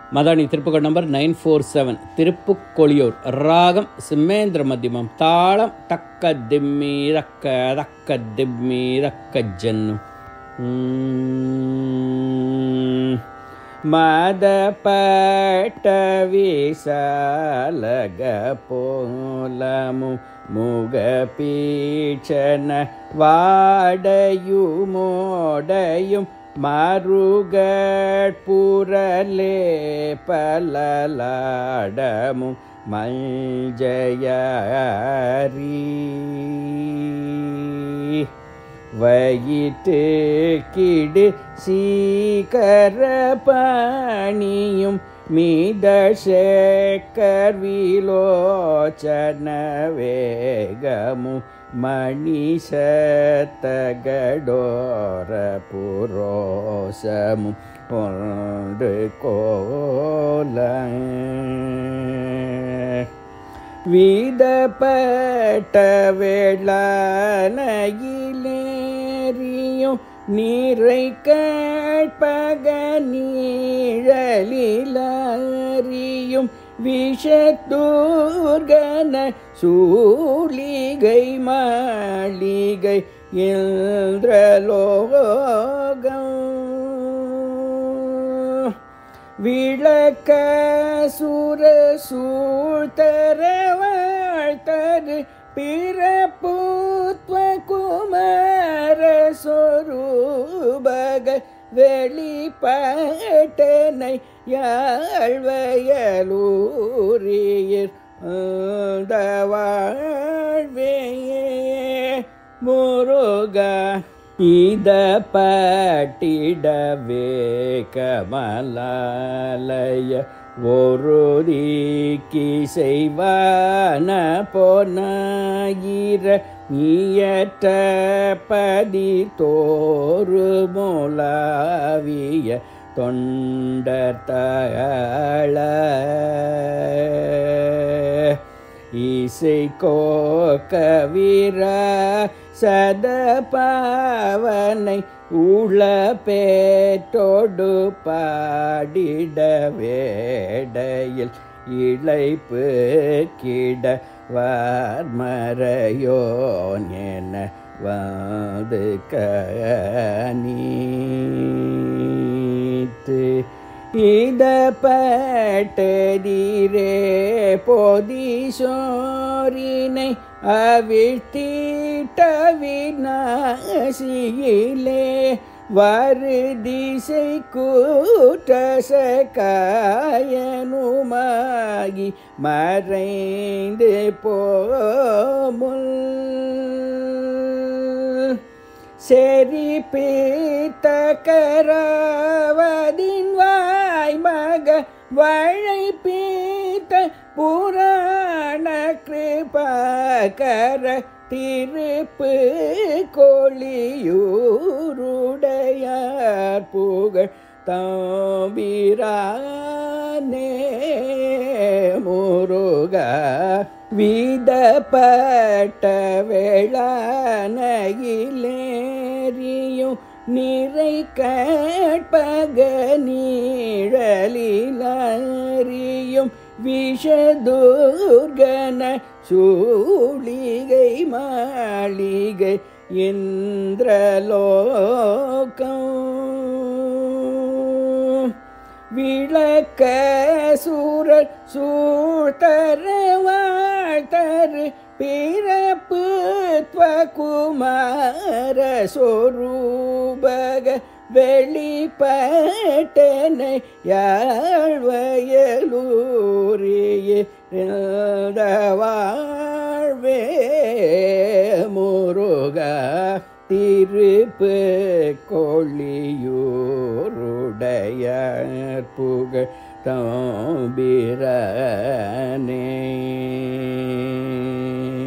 Madani Thiruppugazh number 947. Thiruppukkoliyur. ராகம் சிம்மேந்திர மத்தியமம். தாளம் தக்க திம்மி ரக்க தக்க திம்மி ரக்க ஜன்னு. மதப்பட்ட விசாலக போலமு முக பீச்சன வாடையுமோடையும் மருகட்புரலே பலலாடமும் மஞ்சயரி வயிற்று கிடு சீக்கர பணியும் மீதசேக்கர் விலோச்சன வேகமும் மணிசத்தகடோர புரோசமும் ஒன்று கோல வீதப்பட்ட வேளானையிலேறியும் நீரை கேட்பக நீழலிலறியும் விஷத்தூர்கன சூழிகை மாளிகை இந்திரலோகம் விளக்க சுர சூழ்த்தர வாழ்த்தரு பிறப்புத்வ குமார சொரூபக வெளிப்பட்டனை யாழ்வயலூரியர் வாழ்வே முருகா. இத பட்டிடவே கமலாலய ஒருதிக்கு செய்வான பொன்னாயிர நீயற்ற பதி தோறு மூலாவிய தொண்டர்தள இசை கோக்கவிர சதபாவனை உள பேற்றோடு பாடிட வேடையில் இளைப்பு கிட வார்மறையோன் என வந்து கனீத்து இத பட்டதிரே பொதிசோரினை அவிழ்த்திட்ட விநாசியிலே வருதிசை கூற்றசகாயனுமாகி மறைந்து போமுல் செறிப்பித்த கரவதின் வாய்மக வழைப்பீத்த புராண கிருபாகர திருப்பு கொளியூருடையார் புகழ் தம்பிரானே முருகா. விதப்பட்ட வேளானையிலேறியும் நிறை கேட்பக நீழலிலறியும் விஷதுர்கன சூழிகை மாளிகை இந்திரலோகம் விளக்க சூரர் சூழ்த்தர வாழ்த்தரு பிறப்பு குமார சொரூபக வெளிப்பட்டனை யாழ்வயலூரியே வாழ்வே முருகா. திருப்பு கொளியூருடையார் புகழ் தம்பிரானே.